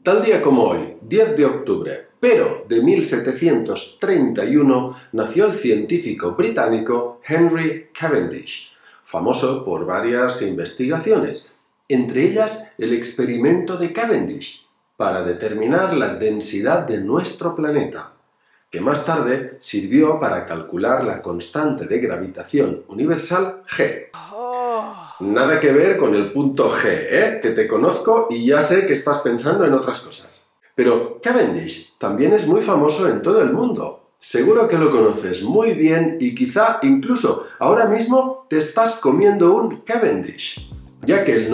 Tal día como hoy, 10 de octubre, pero de 1731, nació el científico británico Henry Cavendish, famoso por varias investigaciones, entre ellas el experimento de Cavendish, para determinar la densidad de nuestro planeta, que más tarde sirvió para calcular la constante de gravitación universal G. Nada que ver con el punto G, que te conozco y ya sé que estás pensando en otras cosas. Pero Cavendish también es muy famoso en todo el mundo. Seguro que lo conoces muy bien y quizá incluso ahora mismo te estás comiendo un Cavendish, ya que el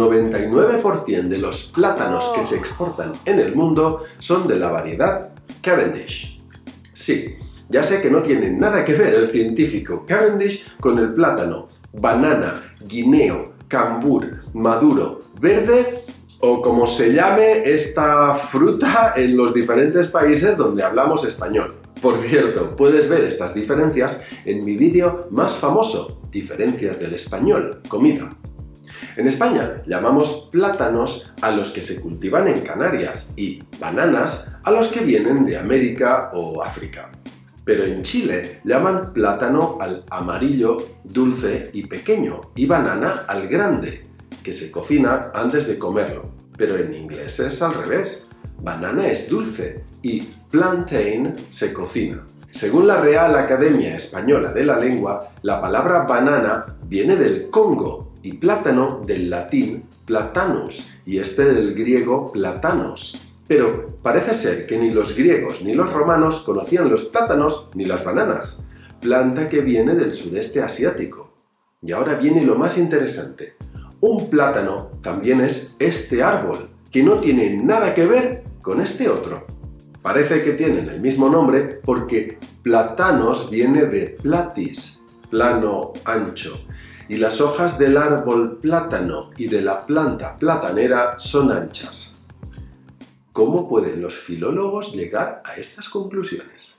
99% de los plátanos que se exportan en el mundo son de la variedad Cavendish. Sí, ya sé que no tiene nada que ver el científico Cavendish con el plátano, banana, guineo, cambur, maduro, verde o como se llame esta fruta en los diferentes países donde hablamos español. Por cierto, puedes ver estas diferencias en mi vídeo más famoso, Diferencias del español, comida. En España llamamos plátanos a los que se cultivan en Canarias y bananas a los que vienen de América o África. Pero en Chile llaman plátano al amarillo, dulce y pequeño, y banana al grande, que se cocina antes de comerlo. Pero en inglés es al revés. Banana es dulce y plantain se cocina. Según la Real Academia Española de la Lengua, la palabra banana viene del Congo y plátano del latín platanus y del griego platanos. Pero parece ser que ni los griegos ni los romanos conocían los plátanos ni las bananas, planta que viene del sudeste asiático. Y ahora viene lo más interesante. Un plátano también es este árbol, que no tiene nada que ver con este otro. Parece que tienen el mismo nombre porque platanos viene de platis, plano, ancho, y las hojas del árbol plátano y de la planta platanera son anchas. ¿Cómo pueden los filólogos llegar a estas conclusiones?